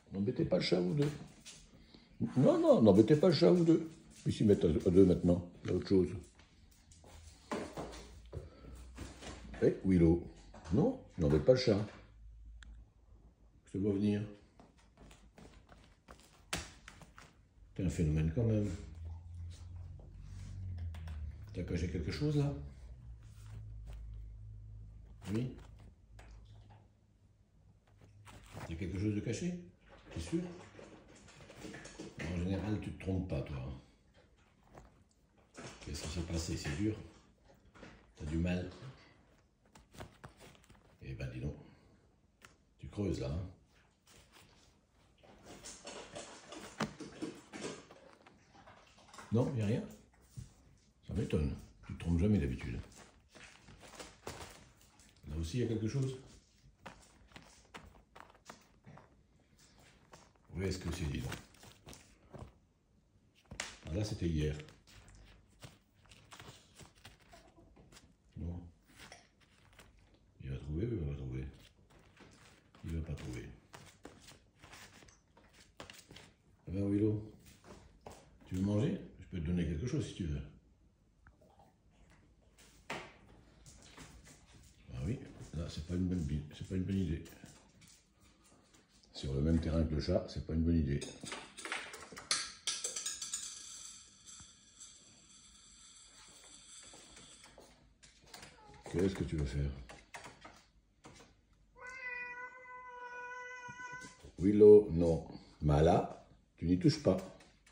N'embêtez pas le chat, vous deux. Non, non, n'embêtez pas le chat, vous deux. Puis s'y mettre à deux maintenant, il y a autre chose. Eh, Willow. Non, n'embête pas le chat. Je te vois venir. T'es un phénomène quand même. T'as caché quelque chose là? Oui? Il y a quelque chose de caché? T'es sûr? En général, tu te trompes pas, toi. Qu'est-ce qui s'est passé? C'est dur? T'as du mal? Eh ben, dis donc. Tu creuses là, hein? Non, il n'y a rien? Ça m'étonne. Tu te trompes jamais d'habitude. Là aussi, il y a quelque chose? Où est-ce que c'est, dis donc? Ah, là, c'était hier. Non. Il va trouver ou il va pas trouver? Il va pas trouver. Ah ben, Willow, tu veux manger? Je peux te donner quelque chose si tu veux. Ah oui, là, c'est pas une bonne idée. Sur le même terrain que le chat, c'est pas une bonne idée. Qu'est-ce que tu veux faire? Willow, non. Mala, tu n'y touches pas.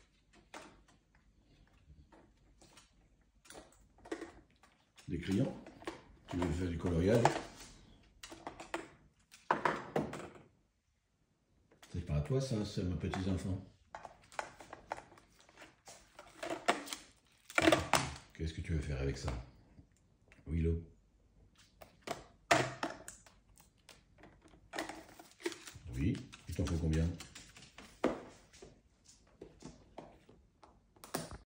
Des crayons? Tu veux faire du coloriage? C'est pas à toi ça, c'est à mes petits enfants. Qu'est-ce que tu veux faire avec ça? Willow? Oui, il t'en faut combien?